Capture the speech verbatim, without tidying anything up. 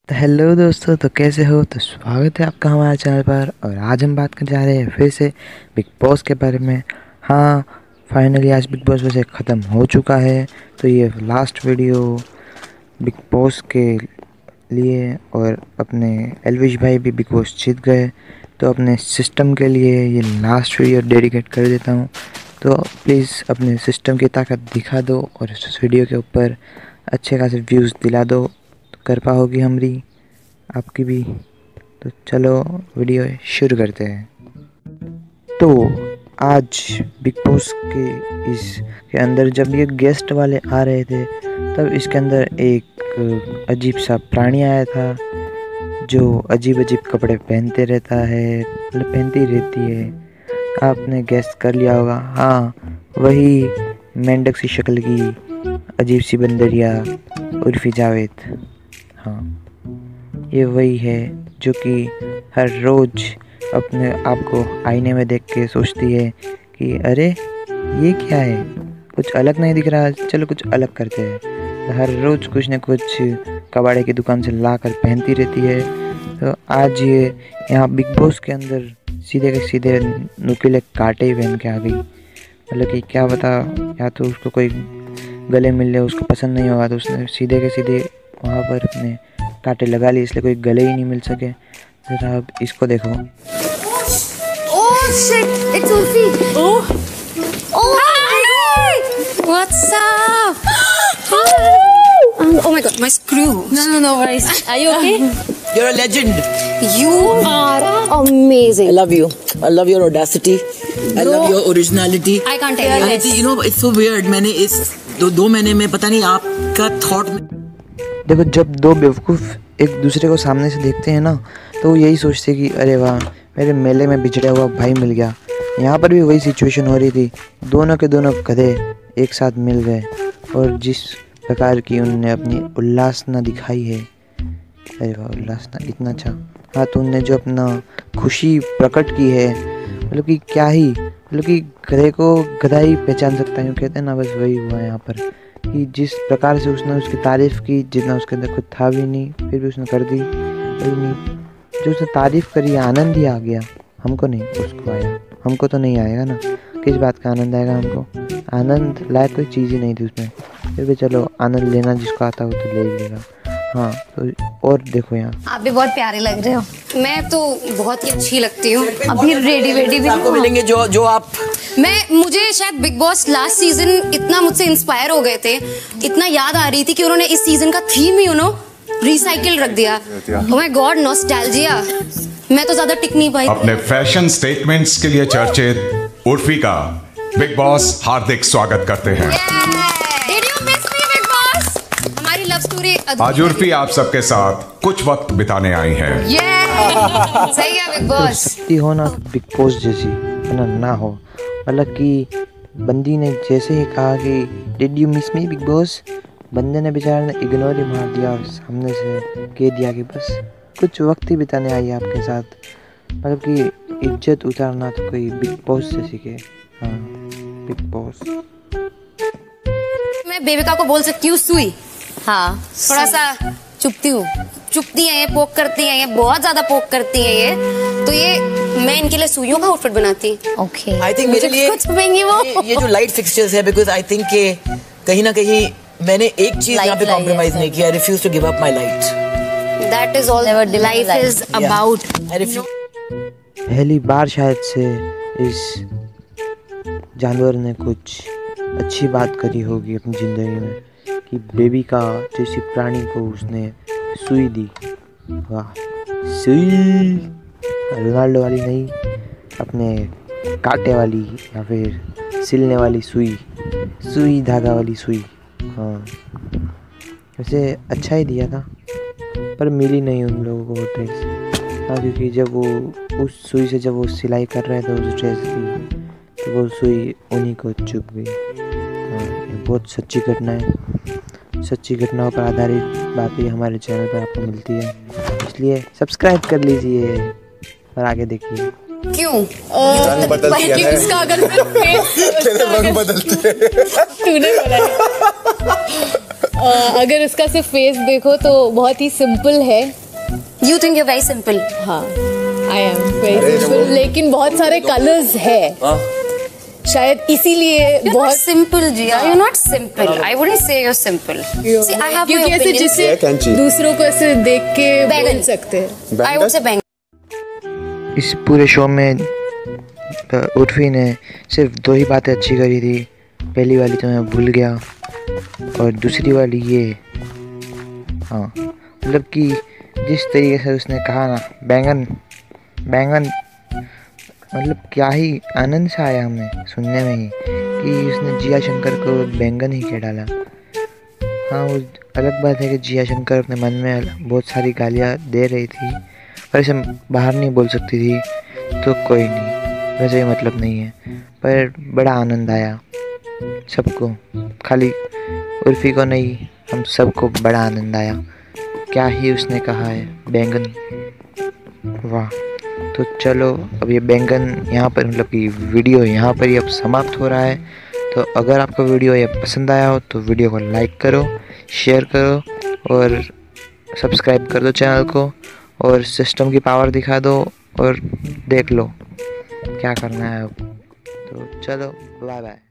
Hello दोस्तों, तो कैसे हो। तो स्वागत है आपका हमारे चैनल पर। और आज हम बात करने जा रहे हैं फिर से बिग बॉस के बारे में। हाँ, फाइनली आज बिग बॉस वैसे ख़त्म हो चुका है। तो ये लास्ट वीडियो बिग बॉस के लिए, और अपने एलविश भाई भी बिग बॉस जीत गए, तो अपने सिस्टम के लिए ये लास्ट वीडियो डेडिकेट कर देता हूँ। तो प्लीज़ अपने सिस्टम की ताकत दिखा दो और इस वीडियो के ऊपर अच्छे खासे व्यूज़ दिला दो, तो कर पाओगी हमारी आपकी भी। तो चलो वीडियो शुरू करते हैं। तो आज बिग बॉस के इस के अंदर जब ये गेस्ट वाले आ रहे थे, तब इसके अंदर एक अजीब सा प्राणी आया था जो अजीब अजीब कपड़े पहनते रहता है, मतलब पहनती रहती है। आपने गेस कर लिया होगा, हाँ वही मेंढक सी शक्ल की अजीब सी बंदरिया उर्फी जावेद। हाँ, ये वही है जो कि हर रोज़ अपने आप को आईने में देख के सोचती है कि अरे ये क्या है, कुछ अलग नहीं दिख रहा, चलो कुछ अलग करते हैं। हर रोज़ कुछ न कुछ कबाड़े की दुकान से ला कर पहनती रहती है। तो आज ये यहाँ बिग बॉस के अंदर सीधे के सीधे नुकीले कांटे ही पहन के आ गई। मतलब कि क्या बता, या तो उसको कोई गले मिल ले, उसको पसंद नहीं होगा, तो उसने सीधे के सीधे वहाँ पर अपने कांटे लगा लिए, इसलिए कोई गले ही नहीं मिल सके। जरा अब इसको देखो। Oh shit! It's Urfi. Oh. Oh. Hi. What's up? um, oh my god, my screws. No, no, no worries. Are you okay? You're a legend. You are amazing. I love you. I love your audacity. I Bro. love your originality. I can't tell you this. You know, it's so weird. मैंने इस दो दो महीने में पता नहीं आपका thought. देखो, जब दो बेवकूफ़ एक दूसरे को सामने से देखते हैं ना, तो वो यही सोचते हैं कि अरे वाह, मेरे मेले में बिछड़ा हुआ भाई मिल गया। यहाँ पर भी वही सिचुएशन हो रही थी, दोनों के दोनों गधे एक साथ मिल गए। और जिस प्रकार की उन्होंने अपनी उल्लासना दिखाई है, अरे वाह उल्लासना इतना अच्छा। हाँ, तो उनने जो अपना खुशी प्रकट की है, मतलब कि क्या ही, मतलब कि गधे को गधा ही पहचान सकता है, कहते हैं ना, बस वही हुआ यहाँ पर कि जिस प्रकार से उसने उसकी तारीफ़ की, जितना उसके अंदर कुछ था भी नहीं, फिर भी उसने कर दी। वही नहीं, जो उसने तारीफ़ करी, आनंद ही आ गया। हमको नहीं, उसको आया। हमको तो नहीं आएगा ना, किस बात का आनंद आएगा हमको। आनंद लायक कोई चीज़ ही नहीं थी उसमें, फिर भी चलो आनंद लेना जिसको आता हो तो ले ही लेगा। हाँ, तो और देखो यहाँ, आप भी बहुत प्यारे लग रहे हो। मैं तो बहुत ही अच्छी लगती हूँ। अभी रेडी वेडी भी आपको मिलेंगे जो जो आप। मैं मुझे शायद बिग बॉस लास्ट सीजन इतना मुझसे इंस्पायर हो गए थे, इतना याद आ रही थी कि उन्होंने इस सीजन का थीम ही यू नो रिसाइकिल रख दिया। Oh my god, nostalgia. मैं तो ज्यादा टिक नहीं पाई। अपने फैशन स्टेटमेंट्स के लिए चर्चित उर्फी का बिग बॉस हार्दिक स्वागत करते हैं। Did you miss me, Big Boss? हमारी लव स्टोरी आज उर्फी आप सबके साथ कुछ वक्त बिताने आई हैं। yeah! सही है बिग बॉस। शक्ति हो ना तो बिग बॉस जैसी, वरना ना हो। मतलब कि बंदी ने जैसे ही कहा कि did you miss me big boss, बंदे ने बेचारे ने इग्नोर ही मार दिया और सामने से कह दिया कि बस कुछ वक्त ही बिताने आई है आपके साथ। मतलब कि इज्जत उतारना तो कोई बिग बॉस से सीखे। हाँ, बिग बॉस। मैं बेबिका को बोल सकती हूँ सुई। हाँ, थोड़ा सा चुपती हूँ, चुपती है ये, पोक करती है ये, बहुत ज्यादा पोक करती है ये। तो ये मैं इनके लिए सुइयों का आउटफिट बनाती। ओके, आई थिंक मेरे लिए कुछ महंगी वो ये, ये जो लाइट फिक्सचर्स है, बिकॉज आई थिंक के कहीं ना कहीं मैंने एक चीज यहाँ पे कॉम्प्रोमाइज नहीं किया। I refuse to give up my light. That is all life is about. I refuse. पहली बार शायद से इस जानवर ने कुछ अच्छी बात करी होगी अपनी ज़िंदगी में, कि बेबी का जैसी प्राणी को उसने सुई दी। वाह, सुई रोनाल्डो वाली नहीं, अपने कांटे वाली या फिर सिलने वाली सुई, सुई धागा वाली सुई। हाँ, वैसे अच्छा ही दिया था, पर मिली नहीं उन लोगों को वो ड्रेस। हाँ, क्योंकि जब वो उस सुई से जब वो सिलाई कर रहे थे उस ड्रेस की, तो वो सुई उन्हीं को चुभ गई। हाँ, ये बहुत सच्ची घटना है। सच्ची घटनाओं पर आधारित बातें हमारे चैनल पर आपको मिलती है, इसलिए सब्सक्राइब कर लीजिए और आगे देखिए। क्यों? रंग बदलती है कि उसका अगर तेरे रंग बदलते तूने बोला है। अ, अगर उसका सिर्फ फेस देखो तो बहुत ही सिंपल है। You think you're very simple? हाँ, आई एम वेरी सिंपल, लेकिन बहुत सारे कलर्स है, शायद इसीलिए You're बहुत not simple, Jia. You're not simple. I wouldn't say you're simple. See, I have my क्योंकि ऐसे opinion. जिससे ये कैंची। दूसरों को ऐसे देख के बैंगन। बोल सकते हैं। I would say bang. इस पूरे शो में अ, उर्फी ने सिर्फ दो ही बातें अच्छी करी थी। पहली वाली तो मैं भूल गया, और दूसरी वाली ये, हाँ मतलब कि जिस तरीके से उसने कहा ना बैंगन बैंगन, मतलब क्या ही आनंद सा आया हमें सुनने में ही कि उसने जिया शंकर को बैंगन ही कह डाला। हाँ, वो अलग बात है कि जिया शंकर अपने मन में बहुत सारी गालियाँ दे रही थी, पर इसे बाहर नहीं बोल सकती थी, तो कोई नहीं, वैसे ही मतलब नहीं है। पर बड़ा आनंद आया सबको, खाली उर्फी को नहीं, हम सबको बड़ा आनंद आया। क्या ही उसने कहा है, बैंगन, वाह। तो चलो अब ये बैंगन यहाँ पर, मतलब कि वीडियो यहाँ पर ही अब समाप्त हो रहा है। तो अगर आपको वीडियो ये पसंद आया हो तो वीडियो को लाइक करो, शेयर करो और सब्सक्राइब कर दो चैनल को, और सिस्टम की पावर दिखा दो और देख लो क्या करना है अब। तो चलो बाय बाय।